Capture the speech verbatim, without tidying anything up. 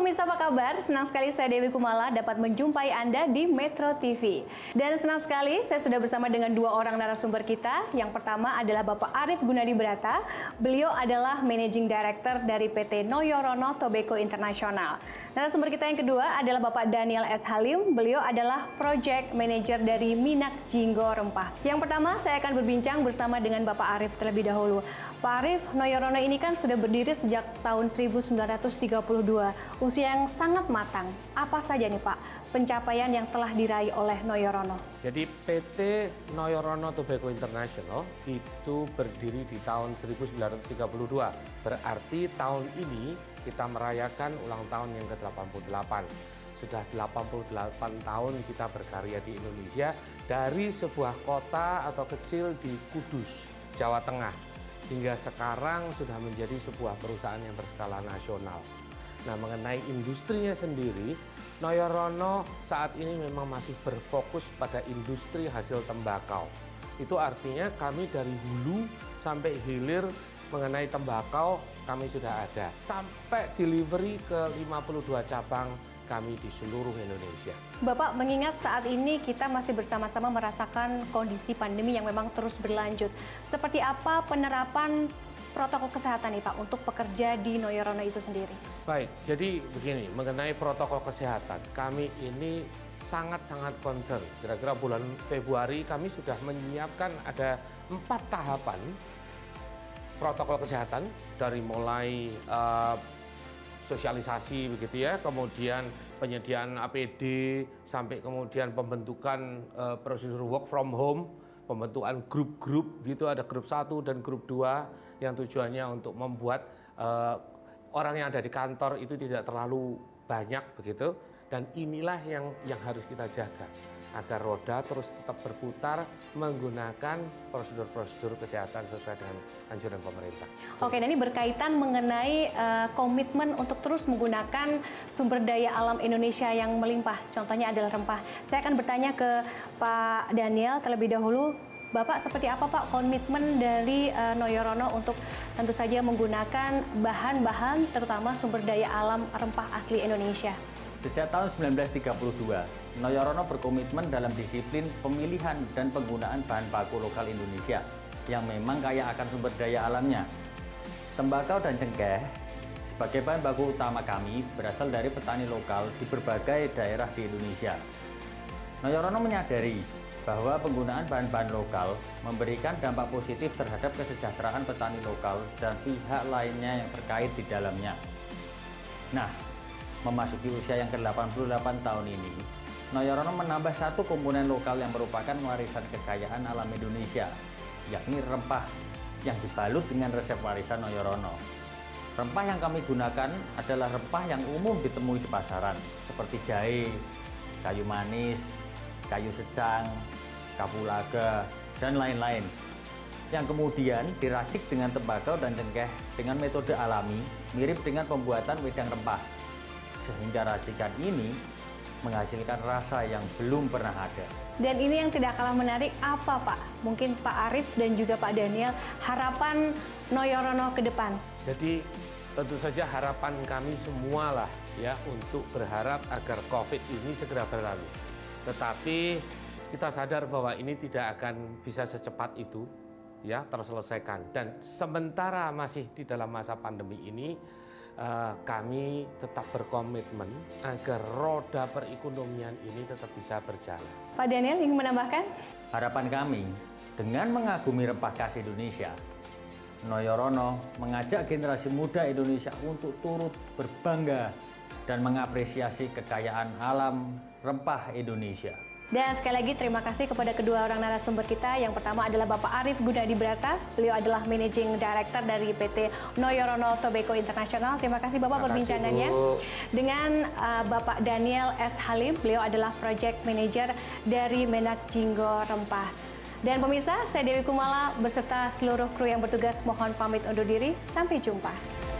pemirsa, apa kabar? Senang sekali saya Dewi Kumala dapat menjumpai Anda di Metro T V. Dan senang sekali saya sudah bersama dengan dua orang narasumber kita. Yang pertama adalah Bapak Arief Gunadi Brata. Beliau adalah Managing Director dari P T Noyorono Tobacco International. Narasumber kita yang kedua adalah Bapak Daniel S. Halim. Beliau adalah Project Manager dari Minak Jinggo Rempah. Yang pertama saya akan berbincang bersama dengan Bapak Arief terlebih dahulu. Pak Arief, Noyorono ini kan sudah berdiri sejak tahun seribu sembilan ratus tiga puluh dua, usia yang sangat matang. Apa saja nih Pak pencapaian yang telah diraih oleh Noyorono? Jadi P T Noyorono Tobacco International itu berdiri di tahun seribu sembilan ratus tiga puluh dua. Berarti tahun ini kita merayakan ulang tahun yang ke delapan puluh delapan. Sudah delapan puluh delapan tahun kita berkarya di Indonesia dari sebuah kota atau kecil di Kudus, Jawa Tengah. Hingga sekarang sudah menjadi sebuah perusahaan yang berskala nasional. Nah, mengenai industrinya sendiri, Noyorono saat ini memang masih berfokus pada industri hasil tembakau. Itu artinya kami dari hulu sampai hilir mengenai tembakau kami sudah ada. Sampai delivery ke lima puluh dua cabang kami di seluruh Indonesia. Bapak, mengingat saat ini kita masih bersama-sama merasakan kondisi pandemi yang memang terus berlanjut. Seperti apa penerapan protokol kesehatan nih Pak untuk pekerja di Noyorono itu sendiri? Baik, jadi begini, mengenai protokol kesehatan, kami ini sangat-sangat concern. Kira-kira bulan Februari kami sudah menyiapkan ada empat tahapan protokol kesehatan, dari mulai uh, sosialisasi begitu ya, kemudian penyediaan A P D, sampai kemudian pembentukan uh, prosedur work from home, pembentukan grup-grup gitu, ada grup satu dan grup dua yang tujuannya untuk membuat uh, orang yang ada di kantor itu tidak terlalu banyak begitu. Dan inilah yang yang harus kita jaga agar roda terus tetap berputar menggunakan prosedur-prosedur kesehatan sesuai dengan anjuran pemerintah. Oke, dan ini berkaitan mengenai uh, komitmen untuk terus menggunakan sumber daya alam Indonesia yang melimpah, contohnya adalah rempah. Saya akan bertanya ke Pak Daniel terlebih dahulu. Bapak, seperti apa Pak komitmen dari uh, Noyorono untuk tentu saja menggunakan bahan-bahan terutama sumber daya alam rempah asli Indonesia? Sejak tahun seribu sembilan ratus tiga puluh dua, Noyorono berkomitmen dalam disiplin pemilihan dan penggunaan bahan baku lokal Indonesia yang memang kaya akan sumber daya alamnya. Tembakau dan cengkeh sebagai bahan baku utama kami berasal dari petani lokal di berbagai daerah di Indonesia. Noyorono menyadari bahwa penggunaan bahan-bahan lokal memberikan dampak positif terhadap kesejahteraan petani lokal dan pihak lainnya yang terkait di dalamnya. Nah, memasuki usia yang ke delapan puluh delapan tahun ini, Noyorono menambah satu komponen lokal yang merupakan warisan kekayaan alam Indonesia, yakni rempah yang dibalut dengan resep warisan Noyorono. Rempah yang kami gunakan adalah rempah yang umum ditemui di pasaran, seperti jahe, kayu manis, kayu secang, kapulaga, dan lain-lain, yang kemudian diracik dengan tembakau dan cengkeh dengan metode alami mirip dengan pembuatan wedang rempah. Sehingga racikan ini menghasilkan rasa yang belum pernah ada. Dan ini yang tidak kalah menarik, apa Pak? Mungkin Pak Arief dan juga Pak Daniel, harapan Noyorono ke depan. Jadi tentu saja harapan kami semualah ya untuk berharap agar COVID ini segera berlalu. Tetapi kita sadar bahwa ini tidak akan bisa secepat itu ya terselesaikan. Dan sementara masih di dalam masa pandemi ini, Uh, kami tetap berkomitmen agar roda perekonomian ini tetap bisa berjalan. Pak Daniel ingin menambahkan? Harapan kami dengan mengagumi rempah khas Indonesia, Noyorono mengajak generasi muda Indonesia untuk turut berbangga dan mengapresiasi kekayaan alam rempah Indonesia. Dan sekali lagi terima kasih kepada kedua orang narasumber kita. Yang pertama adalah Bapak Arief Gunadi Brata. Beliau adalah Managing Director dari P T Noyorono Tobacco International. Terima kasih Bapak perbincangannya. Dengan uh, Bapak Daniel S. Halim, beliau adalah Project Manager dari Minak Jinggo Rempah. Dan pemirsa, saya Dewi Kumala beserta seluruh kru yang bertugas mohon pamit undur diri. Sampai jumpa.